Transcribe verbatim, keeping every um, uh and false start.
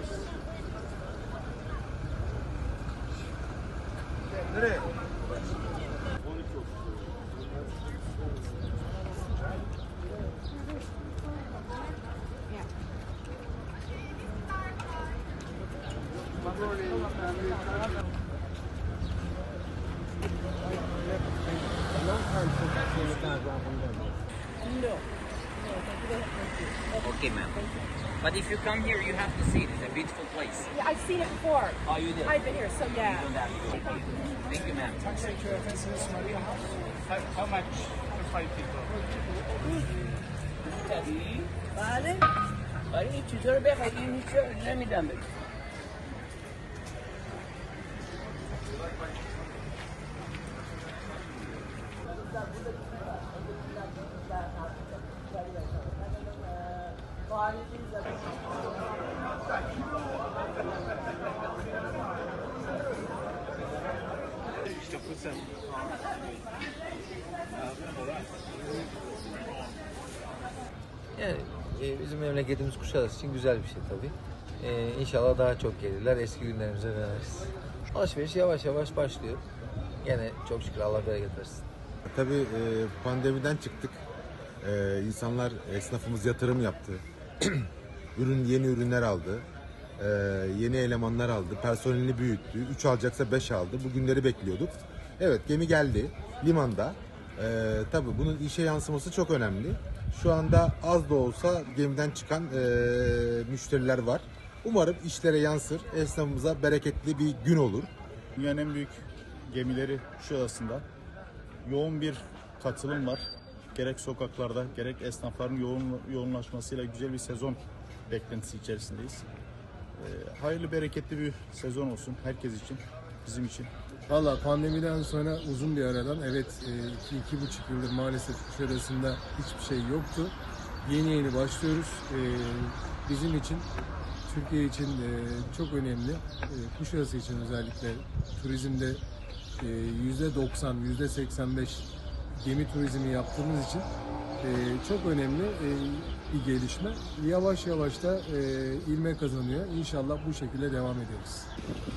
Nereye? Okay, ma'am. But if you come here, you have to see it. It's a beautiful place. Yeah, I've seen it before. Oh, you did? I've been here, so yeah. You don't have to. Thank you, ma'am. How, how much for five people? بله ولی این چطور بخواید این هیچ نمیدم بگم İşte bu sen. Yani e, bizim memleketimiz Kuşadası için güzel bir şey tabii. E, İnşallah daha çok gelirler, eski günlerimize döneriz. Alışveriş yavaş yavaş başlıyor. Gene çok şükür Allah bereket versin. Tabii e, pandemiden çıktık. E, insanlar, esnafımız yatırım yaptı. Ürün, yeni ürünler aldı. E, yeni elemanlar aldı. Personelini büyüttü. üç alacaksa beş aldı. Bu günleri bekliyorduk. Evet, gemi geldi. Limanda. E, tabii bunun işe yansıması çok önemli. Şu anda az da olsa gemiden çıkan e, müşteriler var. Umarım işlere yansır. Esnafımıza bereketli bir gün olur. Dünyanın en büyük gemileri Kuşadası'nda. Yoğun bir katılım var. Gerek sokaklarda gerek esnafların yoğun, yoğunlaşmasıyla güzel bir sezon beklentisi içerisindeyiz. Ee, hayırlı bereketli bir sezon olsun herkes için, bizim için. Valla pandemiden sonra uzun bir aradan, evet e, iki, iki buçuk yıldır maalesef Kuşadası'nda hiçbir şey yoktu. Yeni yeni başlıyoruz. E, bizim için, Türkiye için e, çok önemli. E, Kuşadası için özellikle turizmde e, yüzde doksan, yüzde seksen beş gemi turizmi yaptığımız için e, çok önemli e, bir gelişme. Yavaş yavaş da e, ilme kazanıyor. İnşallah bu şekilde devam ederiz.